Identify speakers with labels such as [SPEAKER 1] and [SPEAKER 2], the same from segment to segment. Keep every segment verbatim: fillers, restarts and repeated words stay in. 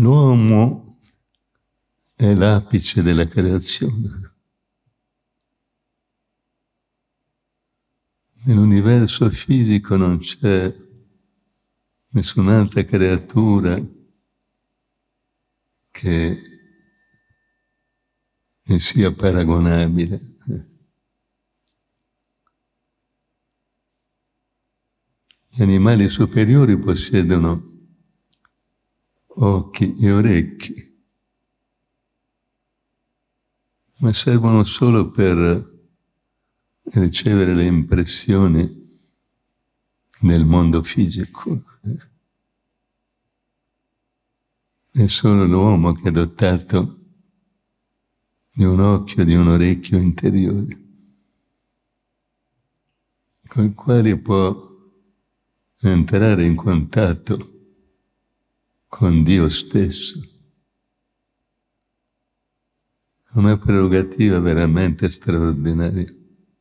[SPEAKER 1] l'uomo è l'apice della creazione. Nell'universo fisico non c'è nessun'altra creatura che ne sia paragonabile. Gli animali superiori possiedono occhi e orecchi, ma servono solo per ricevere le impressioni del mondo fisico. È solo l'uomo che è dotato di un occhio e di un orecchio interiori, con i quali può entrare in contatto con Dio stesso. Una prerogativa veramente straordinaria.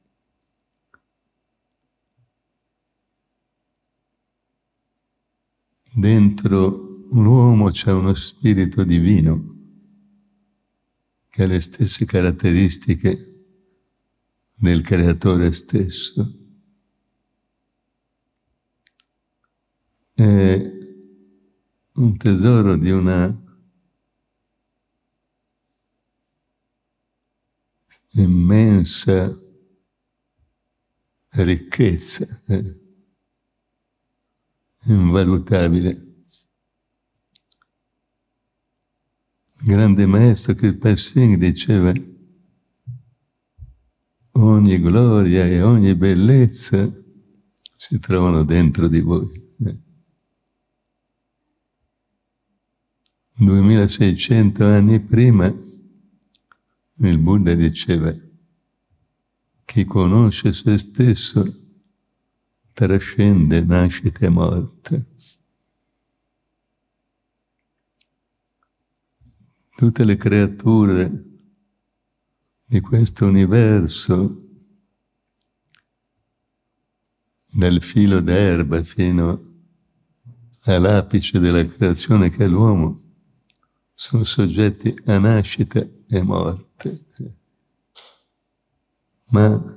[SPEAKER 1] Dentro l'uomo c'è uno spirito divino che ha le stesse caratteristiche del creatore stesso. È un tesoro di una immensa ricchezza, eh, invalutabile. Il grande maestro Kirpa Singh diceva: ogni gloria e ogni bellezza si trovano dentro di voi. Eh. duemilaseicento anni prima il Buddha diceva: chi conosce se stesso trascende nascita e morte. Tutte le creature di questo universo, dal filo d'erba fino all'apice della creazione che è l'uomo, sono soggetti a nascita e morte. Ma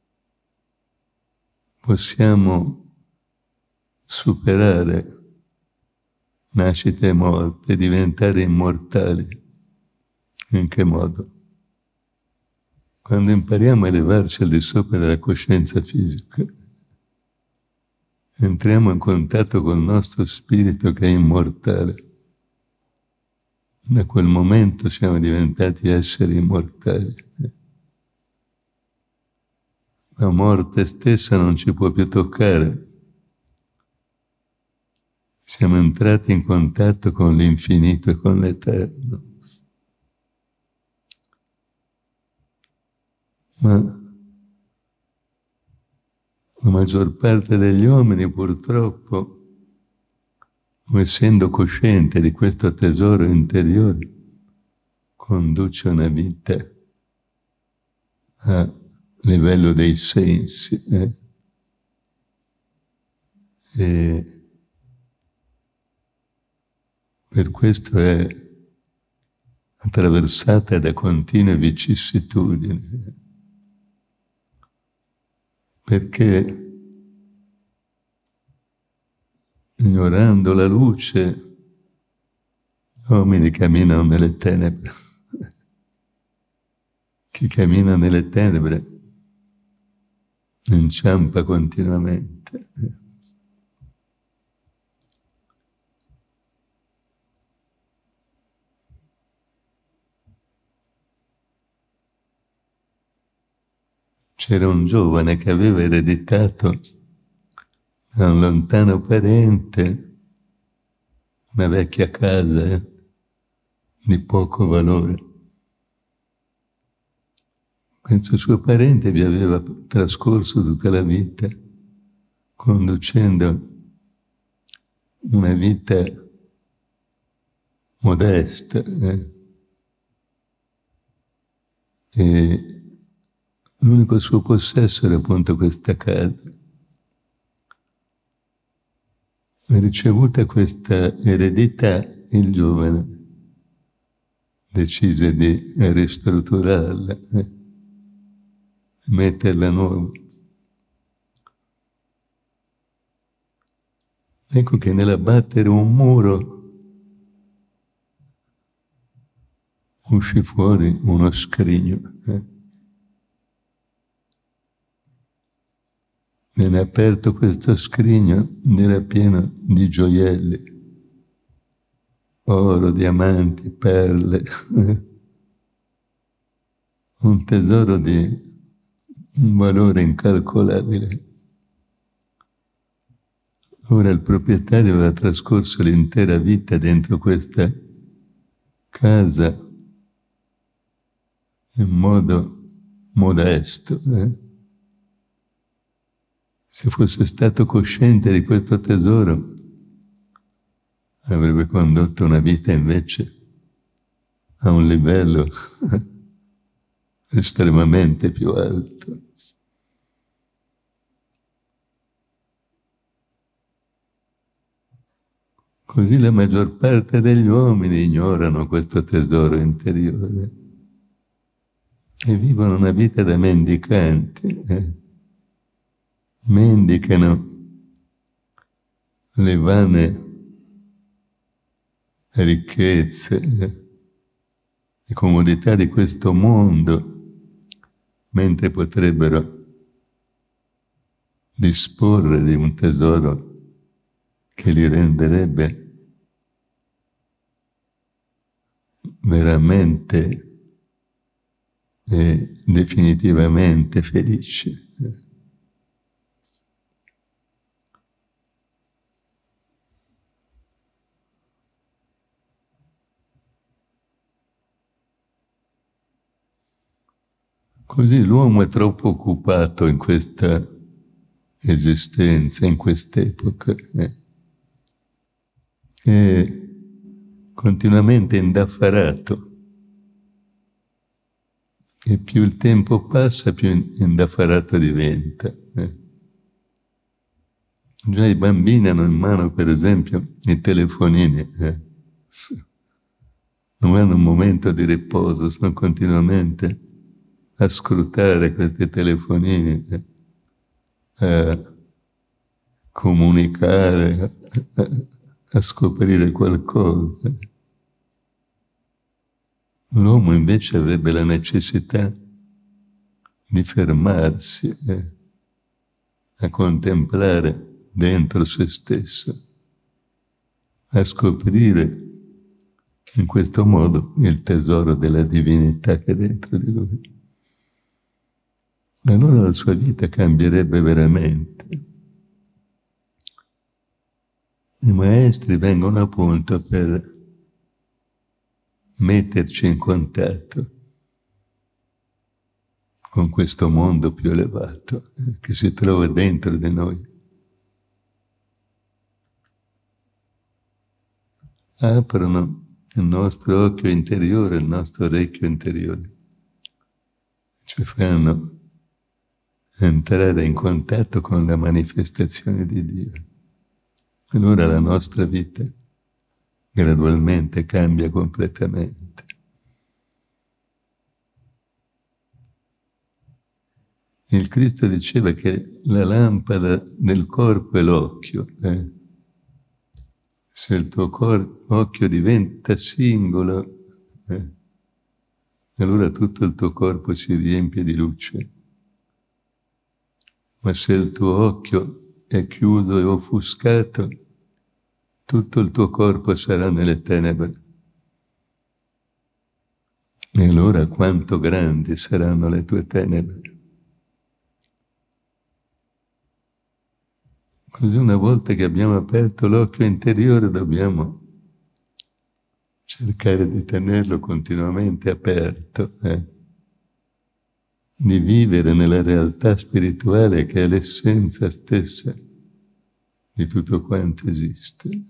[SPEAKER 1] possiamo superare nascita e morte, diventare immortali. In che modo? Quando impariamo a elevarci al di sopra della coscienza fisica, entriamo in contatto col nostro spirito che è immortale. Da quel momento siamo diventati esseri immortali. La morte stessa non ci può più toccare. Siamo entrati in contatto con l'infinito e con l'eterno. Ma la maggior parte degli uomini, purtroppo, essendo cosciente di questo tesoro interiore, conduce una vita a livello dei sensi. Eh? E per questo è attraversata da continue vicissitudini. Perché ignorando la luce, gli uomini camminano nelle tenebre. Chi cammina nelle tenebre inciampa continuamente. C'era un giovane che aveva ereditato da un lontano parente una vecchia casa eh, di poco valore. Questo suo parente vi aveva trascorso tutta la vita conducendo una vita modesta. Eh. E l'unico suo possesso era appunto questa casa. Ricevuta questa eredità, il giovane decise di ristrutturarla, eh, metterla a nuovo. Ecco che nell'abbattere un muro uscì fuori uno scrigno. Eh. Viene aperto questo scrigno ed era pieno di gioielli, oro, diamanti, perle, un tesoro di un valore incalcolabile. Ora il proprietario aveva trascorso l'intera vita dentro questa casa in modo modesto. Eh? Se fosse stato cosciente di questo tesoro, avrebbe condotto una vita invece a un livello estremamente più alto. Così la maggior parte degli uomini ignorano questo tesoro interiore e vivono una vita da mendicanti. Eh? Mendicano le vane ricchezze, eh? le comodità di questo mondo, mentre potrebbero disporre di un tesoro che li renderebbe veramente e definitivamente felici. Così l'uomo è troppo occupato in questa esistenza, in quest'epoca, eh? è continuamente indaffarato. E più il tempo passa, più indaffarato diventa. Eh? Già i bambini hanno in mano, per esempio, i telefonini. Eh? Non hanno un momento di riposo, sono continuamente a scrutare questi telefonini, eh? a comunicare, a, a scoprire qualcosa. L'uomo invece avrebbe la necessità di fermarsi eh, a contemplare dentro se stesso, a scoprire in questo modo il tesoro della divinità che è dentro di lui. Allora la sua vita cambierebbe veramente. I maestri vengono appunto per metterci in contatto con questo mondo più elevato eh, che si trova dentro di noi. Aprono il nostro occhio interiore, il nostro orecchio interiore, ci fanno entrare in contatto con la manifestazione di Dio. Allora la nostra vita gradualmente cambia completamente. Il Cristo diceva che la lampada del corpo è l'occhio. Eh? Se il tuo corpo, occhio diventa singolo, eh? allora tutto il tuo corpo si riempie di luce. Ma se il tuo occhio è chiuso e offuscato, tutto il tuo corpo sarà nelle tenebre. E allora quanto grandi saranno le tue tenebre. Così una volta che abbiamo aperto l'occhio interiore dobbiamo cercare di tenerlo continuamente aperto, eh? di vivere nella realtà spirituale che è l'essenza stessa di tutto quanto esiste.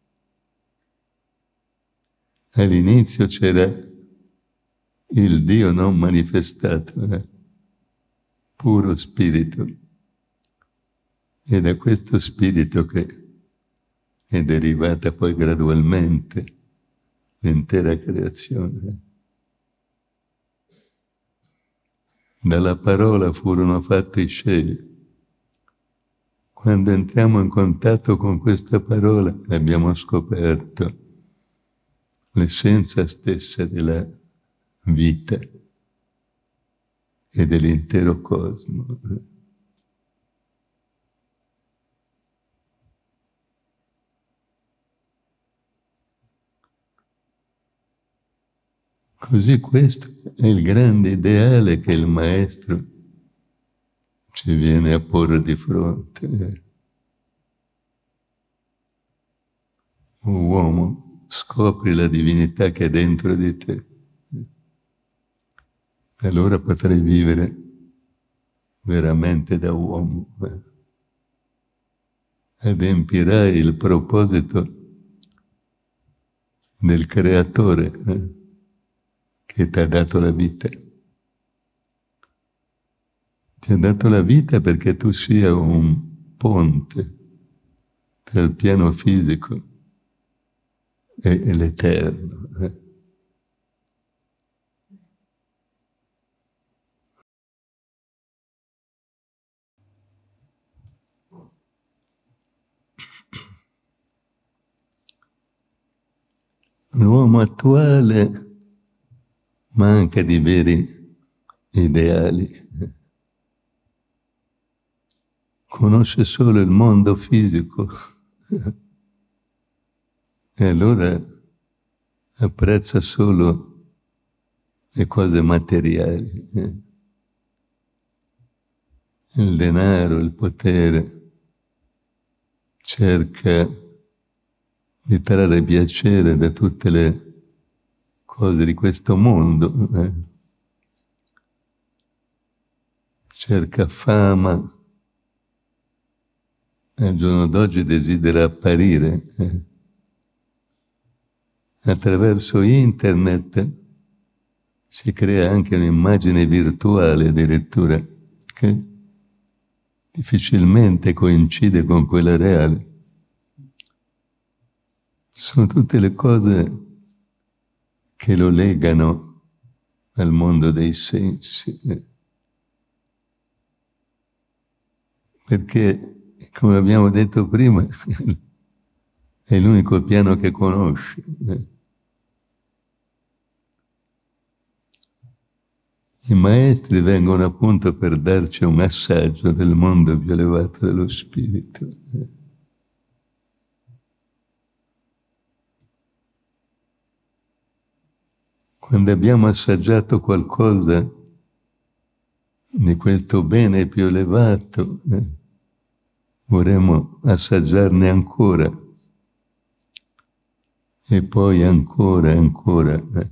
[SPEAKER 1] All'inizio c'era il Dio non manifestato, eh? puro spirito. E da questo spirito che è derivata poi gradualmente l'intera creazione. Dalla parola furono fatti i cieli. Quando entriamo in contatto con questa parola abbiamo scoperto l'essenza stessa della vita e dell'intero cosmo. Così questo è il grande ideale che il Maestro ci viene a porre di fronte. O uomo, scopri la divinità che è dentro di te. Allora potrai vivere veramente da uomo. Adempirai il proposito del Creatore eh, che ti ha dato la vita. Ti ha dato la vita perché tu sia un ponte tra il piano fisico e, e l'eterno. Eh. L'uomo attuale manca di veri ideali. Conosce solo il mondo fisico e allora apprezza solo le cose materiali. Il denaro, il potere, cerca di trarre piacere da tutte le cose di questo mondo. Eh. Cerca fama. Al giorno d'oggi desidera apparire. Eh. Attraverso internet si crea anche un'immagine virtuale addirittura che difficilmente coincide con quella reale. Sono tutte le cose che lo legano al mondo dei sensi. Eh. Perché, come abbiamo detto prima, è l'unico piano che conosce. I maestri vengono appunto per darci un assaggio del mondo più elevato dello spirito. Quando abbiamo assaggiato qualcosa di questo bene più elevato, eh, vorremmo assaggiarne ancora, e poi ancora e ancora. Eh.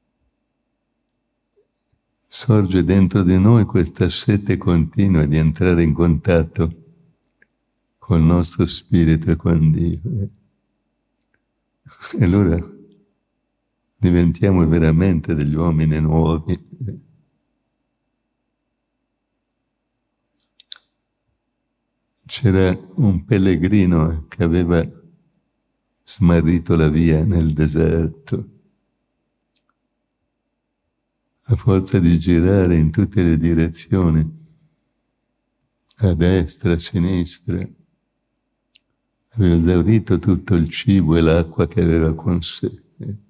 [SPEAKER 1] Sorge dentro di noi questa sete continua di entrare in contatto col nostro spirito e con Dio. Eh. E allora diventiamo veramente degli uomini nuovi. Eh. C'era un pellegrino che aveva smarrito la via nel deserto. A forza di girare in tutte le direzioni, a destra, a sinistra, aveva esaurito tutto il cibo e l'acqua che aveva con sé.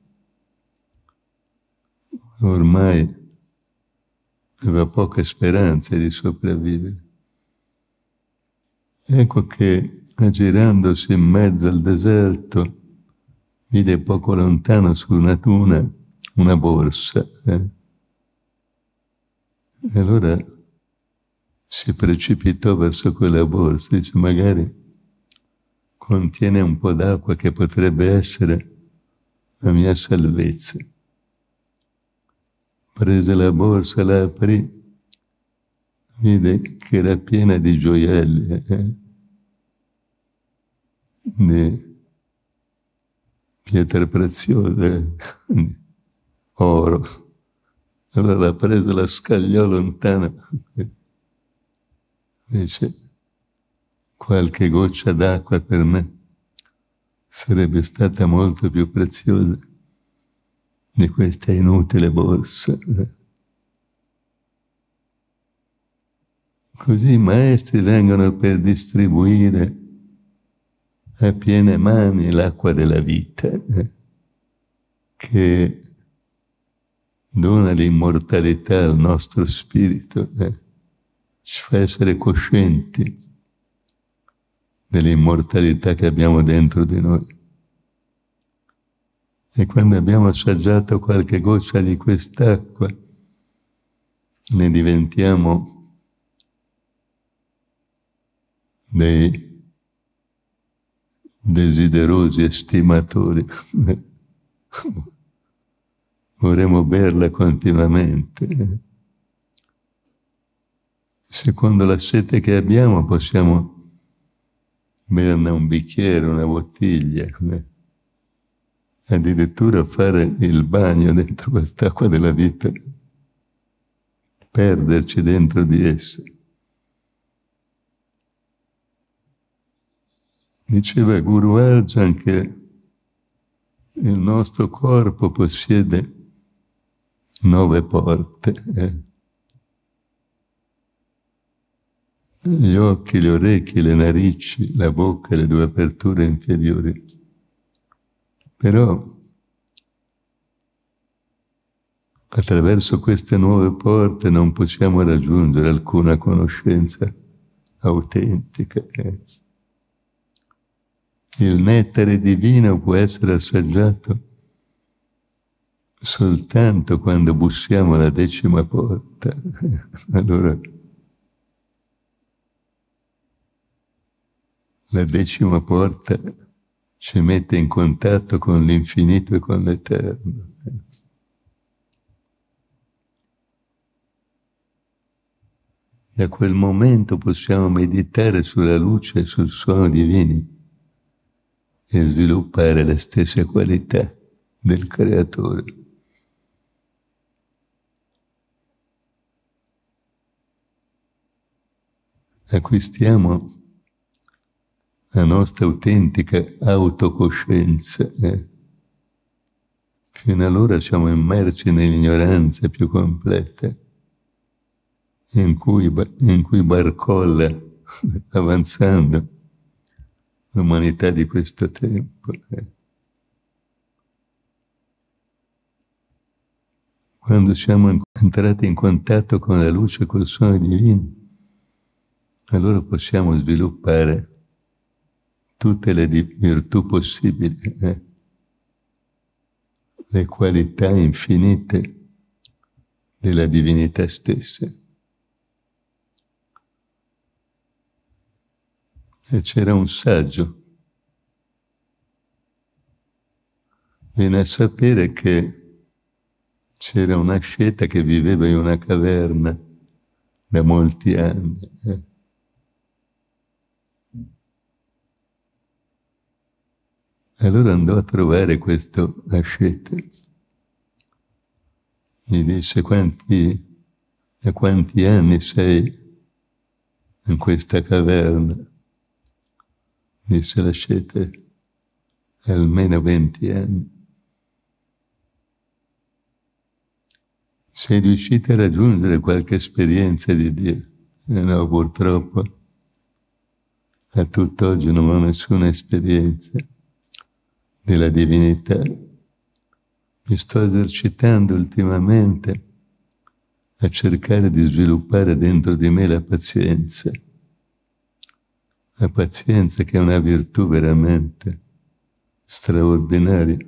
[SPEAKER 1] Ormai aveva poche speranze di sopravvivere. Ecco che, aggirandosi in mezzo al deserto, vide poco lontano su una duna una borsa. Eh? E allora si precipitò verso quella borsa, dice magari contiene un po' d'acqua che potrebbe essere la mia salvezza. Prese la borsa, la aprì, vide che era piena di gioielli, eh? Di pietre preziose, di oro. Allora l'ha presa, la scagliò lontano. Dice, qualche goccia d'acqua per me sarebbe stata molto più preziosa di questa inutile borsa. Così i maestri vengono per distribuire a piene mani l'acqua della vita, eh, che dona l'immortalità al nostro spirito, eh, ci fa essere coscienti dell'immortalità che abbiamo dentro di noi. E quando abbiamo assaggiato qualche goccia di quest'acqua, ne diventiamo dei desiderosi estimatori. Vorremmo berla continuamente. Secondo la sete che abbiamo possiamo berne un bicchiere, una bottiglia, addirittura fare il bagno dentro quest'acqua della vita, perderci dentro di essa. Diceva Guru Arjan che il nostro corpo possiede nove porte. Eh. Gli occhi, le orecchie, le narici, la bocca e le due aperture inferiori. Però attraverso queste nuove porte non possiamo raggiungere alcuna conoscenza autentica. Eh. Il nettare divino può essere assaggiato soltanto quando bussiamo alla decima porta. Allora, la decima porta ci mette in contatto con l'infinito e con l'eterno. Da quel momento possiamo meditare sulla luce e sul suono divini e sviluppare le stesse qualità del Creatore. Acquistiamo la nostra autentica autocoscienza. Eh. Fino allora siamo immersi nell'ignoranza più completa, in cui, in cui barcolla, avanzando, l'umanità di questo tempo. Eh. Quando siamo entrati in contatto con la luce e col suono divino, allora possiamo sviluppare tutte le virtù possibili, eh? le qualità infinite della divinità stessa. E c'era un saggio, viene a sapere che c'era una asceta che viveva in una caverna da molti anni. Eh? Allora andò a trovare questo asceta. Gli disse: quanti, da quanti anni sei in questa caverna? Disse l'asceta: almeno venti anni. Sei riuscito a raggiungere qualche esperienza di Dio? Eh no, purtroppo a tutt'oggi non ho nessuna esperienza della divinità. Mi sto esercitando ultimamente a cercare di sviluppare dentro di me la pazienza. La pazienza che è una virtù veramente straordinaria.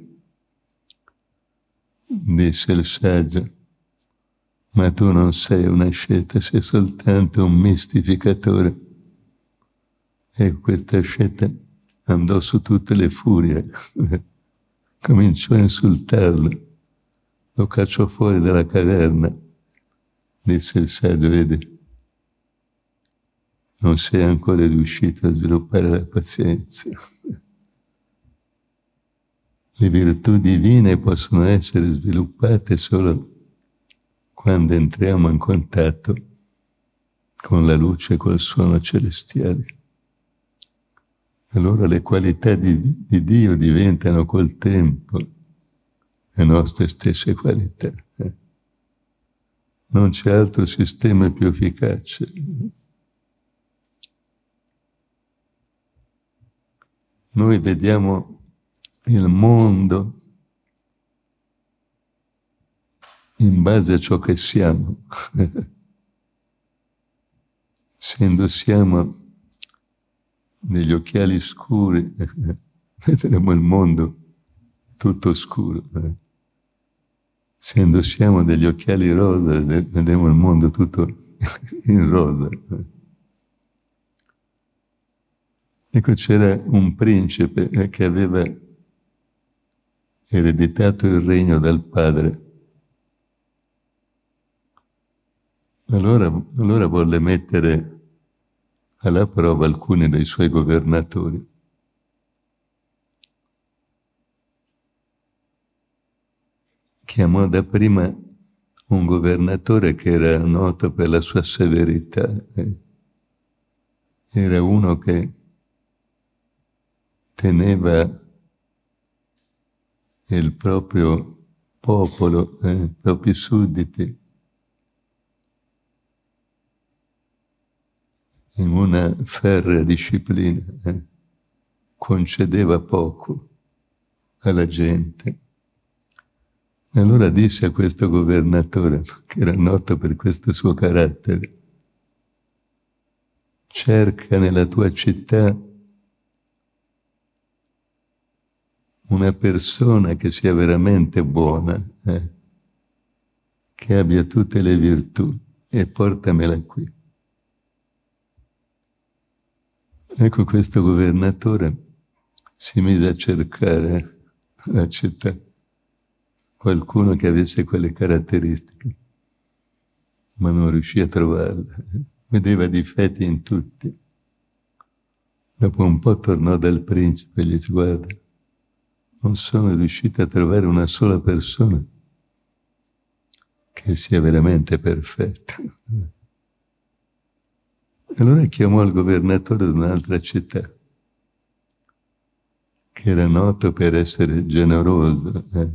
[SPEAKER 1] Disse il saggio: ma tu non sei una asceta, sei soltanto un mistificatore. E questa asceta andò su tutte le furie, cominciò a insultarlo, lo cacciò fuori dalla caverna. Disse il saggio: vedi, non sei ancora riuscito a sviluppare la pazienza. Le virtù divine possono essere sviluppate solo quando entriamo in contatto con la luce e col suono celestiale. Allora le qualità di, di Dio diventano col tempo le nostre stesse qualità. Eh. Non c'è altro sistema più efficace. Noi vediamo il mondo in base a ciò che siamo. Se indossiamo degli occhiali scuri, vedremo il mondo tutto scuro. Se indossiamo degli occhiali rosa, vedremo il mondo tutto in rosa. Ecco, c'era un principe che aveva ereditato il regno dal padre. Allora, allora volle mettere alla prova alcuni dei suoi governatori. Chiamò dapprima un governatore che era noto per la sua severità. Era uno che teneva il proprio popolo, eh, i propri sudditi, in una ferrea disciplina, eh, concedeva poco alla gente. E allora disse a questo governatore, che era noto per questo suo carattere: cerca nella tua città una persona che sia veramente buona, eh, che abbia tutte le virtù, e portamela qui. Ecco, questo governatore si mise a cercare la città qualcuno che avesse quelle caratteristiche, ma non riuscì a trovarla. Vedeva difetti in tutti. Dopo un po' tornò dal principe e gli disse: guarda, non sono riuscito a trovare una sola persona che sia veramente perfetta. Allora chiamò il governatore di un'altra città, che era noto per essere generoso, eh?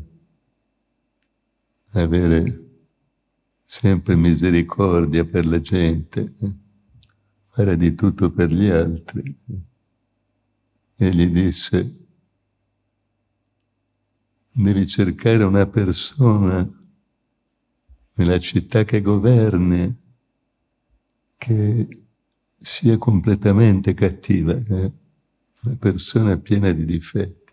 [SPEAKER 1] avere sempre misericordia per la gente, eh? fare di tutto per gli altri. E gli disse: devi cercare una persona nella città che governi che sia completamente cattiva, eh? una persona piena di difetti.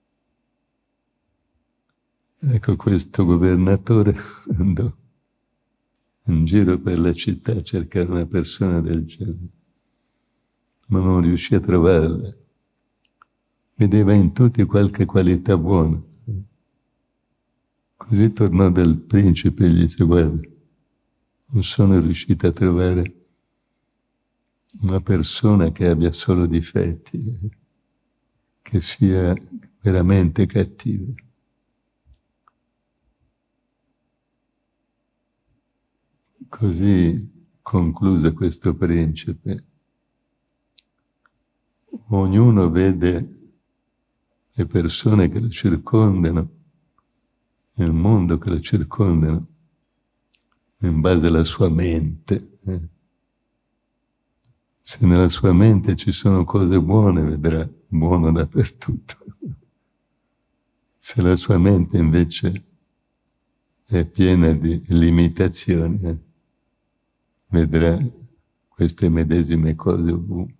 [SPEAKER 1] Ecco, questo governatore andò in giro per la città a cercare una persona del genere, ma non riuscì a trovarla. Vedeva in tutti qualche qualità buona. Così tornò dal principe e gli disse: guarda, non sono riuscito a trovare una persona che abbia solo difetti, che sia veramente cattiva. Così concluse questo principe. Ognuno vede le persone che lo circondano, il mondo che lo circondano, in base alla sua mente. Eh. Se nella sua mente ci sono cose buone, vedrà buono dappertutto. Se la sua mente invece è piena di limitazioni, eh, vedrà queste medesime cose ovunque.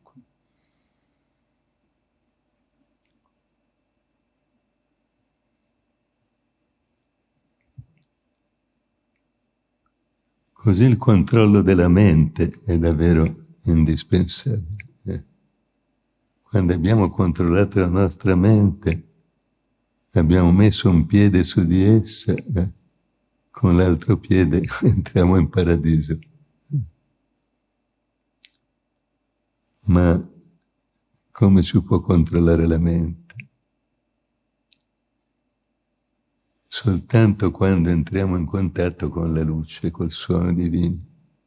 [SPEAKER 1] Così il controllo della mente è davvero indispensabile. Eh. Quando abbiamo controllato la nostra mente, abbiamo messo un piede su di essa, eh, con l'altro piede entriamo in paradiso. Ma come si può controllare la mente? Soltanto quando entriamo in contatto con la luce, col suono divino.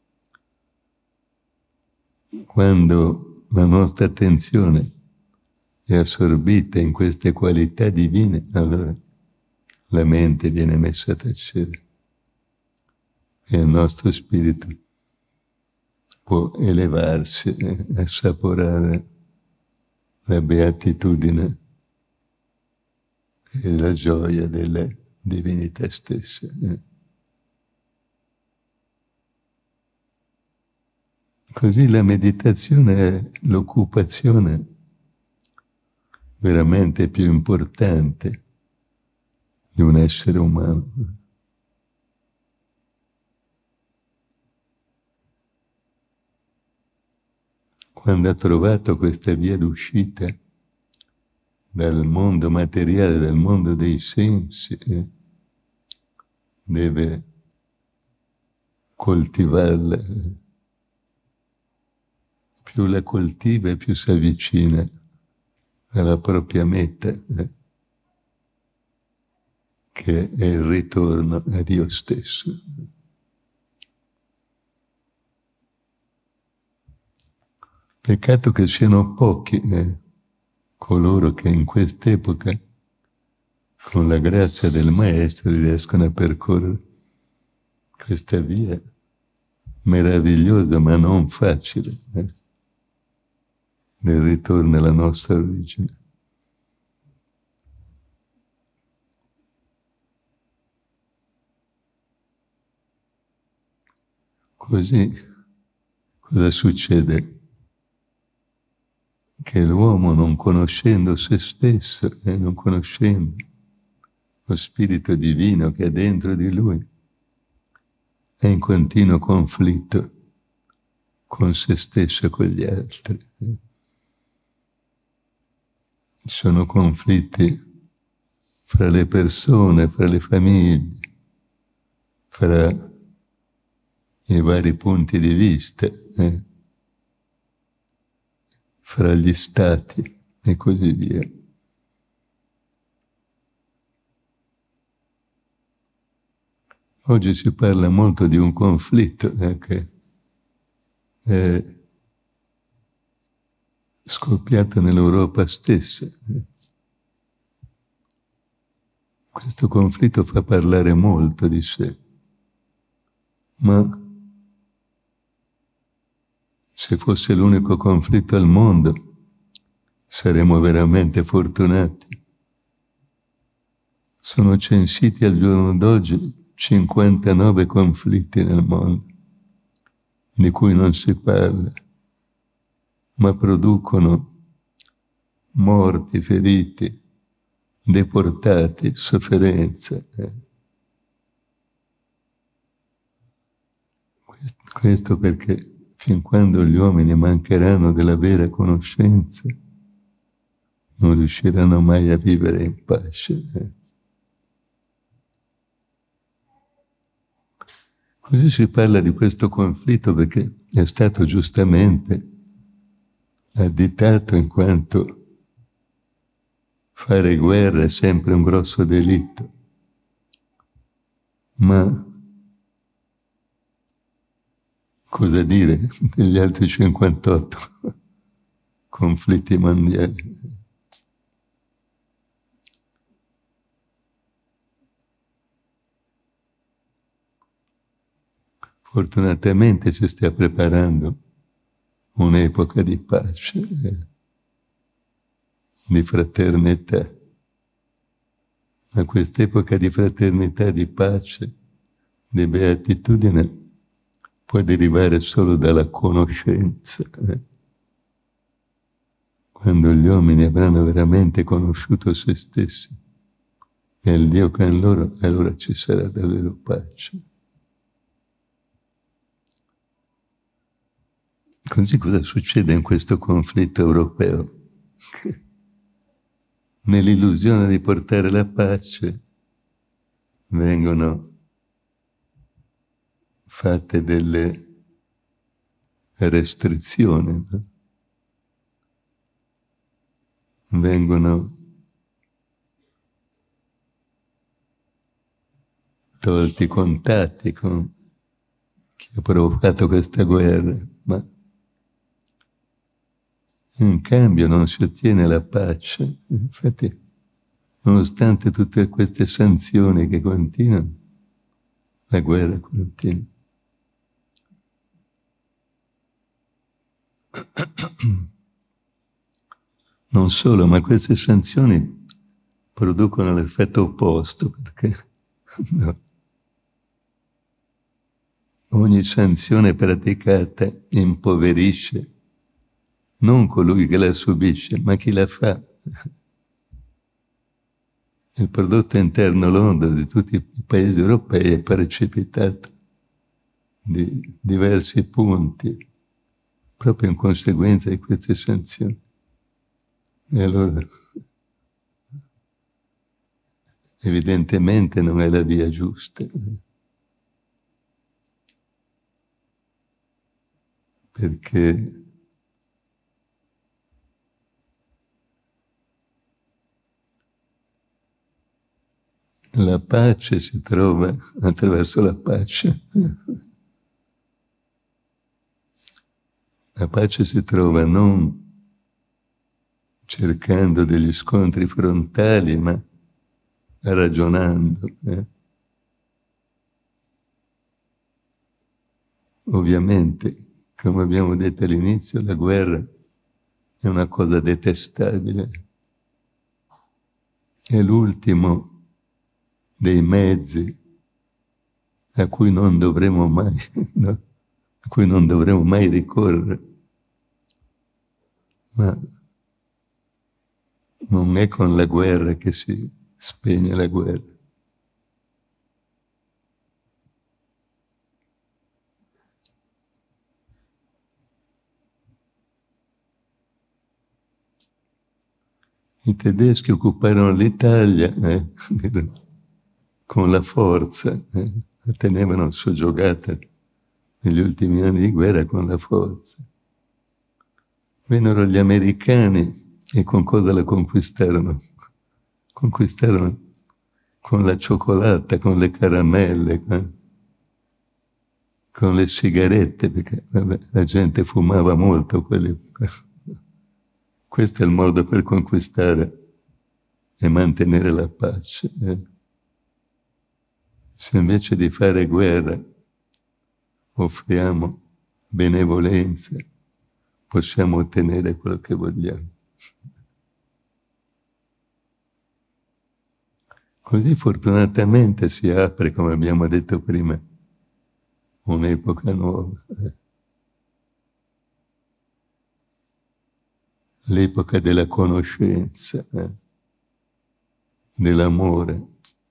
[SPEAKER 1] Quando la nostra attenzione è assorbita in queste qualità divine, allora la mente viene messa a tacere e il nostro spirito può elevarsi e assaporare la beatitudine e la gioia della divinità stessa. Così la meditazione è l'occupazione veramente più importante di un essere umano. Quando ha trovato questa via d'uscita dal mondo materiale, dal mondo dei sensi, deve coltivarla. Più la coltiva e più si avvicina alla propria meta, eh, che è il ritorno a Dio stesso. Peccato che siano pochi eh, coloro che in quest'epoca, con la grazia del Maestro, riescono a percorrere questa via meravigliosa ma non facile, eh, del ritorno alla nostra origine. Così cosa succede? Che l'uomo, non conoscendo se stesso e eh, non conoscendo lo spirito divino che è dentro di lui, è in continuo conflitto con se stesso e con gli altri. Ci sono conflitti fra le persone, fra le famiglie, fra i vari punti di vista, eh, fra gli stati e così via. Oggi si parla molto di un conflitto eh, che è scoppiato nell'Europa stessa. Questo conflitto fa parlare molto di sé, ma se fosse l'unico conflitto al mondo saremmo veramente fortunati. Sono censiti al giorno d'oggi cinquantanove conflitti nel mondo, di cui non si parla, ma producono morti, feriti, deportati, sofferenza. Questo perché fin quando gli uomini mancheranno della vera conoscenza, non riusciranno mai a vivere in pace. Così si parla di questo conflitto perché è stato giustamente additato in quanto fare guerra è sempre un grosso delitto. Ma cosa dire degli altri cinquantotto conflitti mondiali? Fortunatamente si sta preparando un'epoca di pace, eh, di fraternità. Ma quest'epoca di fraternità, di pace, di beatitudine può derivare solo dalla conoscenza. Eh. Quando gli uomini avranno veramente conosciuto se stessi e il Dio che è in loro, allora ci sarà davvero pace. Così cosa succede in questo conflitto europeo? Nell'illusione di portare la pace vengono fatte delle restrizioni, no? Vengono tolti i contatti con chi ha provocato questa guerra, ma in cambio non si ottiene la pace. Infatti nonostante tutte queste sanzioni che continuano, la guerra continua. Non solo, ma queste sanzioni producono l'effetto opposto, perché no, ogni sanzione praticata impoverisce non colui che la subisce, ma chi la fa. Il prodotto interno lordo di tutti i paesi europei è precipitato di diversi punti, proprio in conseguenza di queste sanzioni. E allora, evidentemente non è la via giusta. Perché la pace si trova attraverso la pace. La pace si trova non cercando degli scontri frontali, ma ragionando. Eh. Ovviamente, come abbiamo detto all'inizio, la guerra è una cosa detestabile. È l'ultimo dei mezzi a cui non dovremo mai, no? a cui non dovremo mai ricorrere. Ma non è con la guerra che si spegne la guerra. I tedeschi occuparono l'Italia eh, con la forza, eh, la tenevano soggiogata negli ultimi anni di guerra con la forza. Vennero gli americani e con cosa la conquistarono? Conquistarono con la cioccolata, con le caramelle, eh, con le sigarette, perché vabbè, la gente fumava molto quell'epoca. Questo è il modo per conquistare e mantenere la pace. Eh. Se invece di fare guerra offriamo benevolenza, possiamo ottenere quello che vogliamo. Così fortunatamente si apre, come abbiamo detto prima, un'epoca nuova. Eh. L'epoca della conoscenza, eh, dell'amore,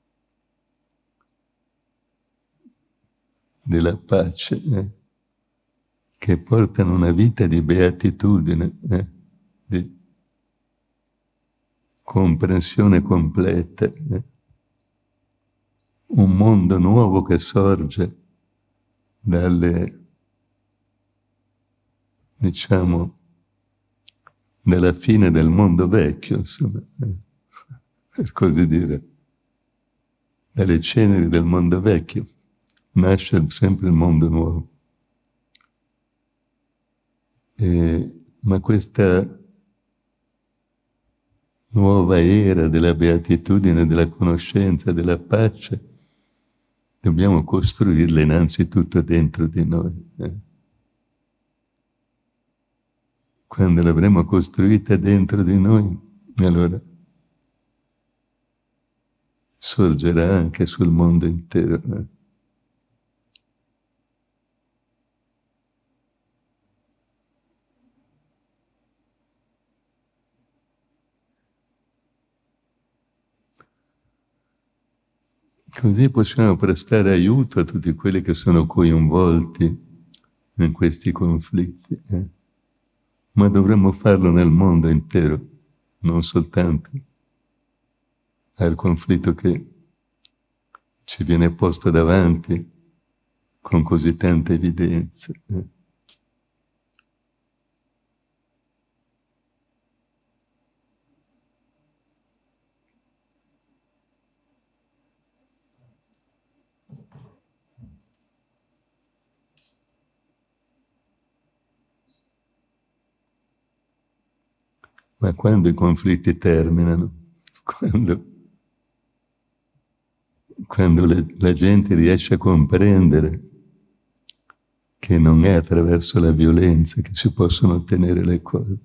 [SPEAKER 1] della pace, eh, che portano una vita di beatitudine, eh, di comprensione completa, eh. Un mondo nuovo che sorge dalle, diciamo, dalla fine del mondo vecchio, insomma, eh, per così dire, dalle ceneri del mondo vecchio nasce sempre il mondo nuovo. E, ma questa nuova era della beatitudine, della conoscenza, della pace, dobbiamo costruirla innanzitutto dentro di noi. Eh. Quando l'avremo costruita dentro di noi, allora sorgerà anche sul mondo intero. Eh. Così possiamo prestare aiuto a tutti quelli che sono coinvolti in questi conflitti. Eh. Ma dovremmo farlo nel mondo intero, non soltanto al conflitto che ci viene posto davanti con così tanta evidenza. Eh. Ma quando i conflitti terminano, quando quando le, la gente riesce a comprendere che non è attraverso la violenza che si possono ottenere le cose.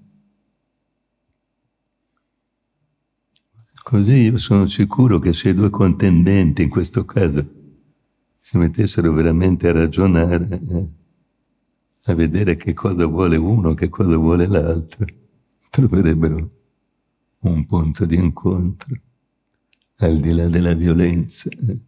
[SPEAKER 1] Così io sono sicuro che se i due contendenti in questo caso si mettessero veramente a ragionare, eh, a vedere che cosa vuole uno, che cosa vuole l'altro, troverebbero un punto di incontro al di là della violenza.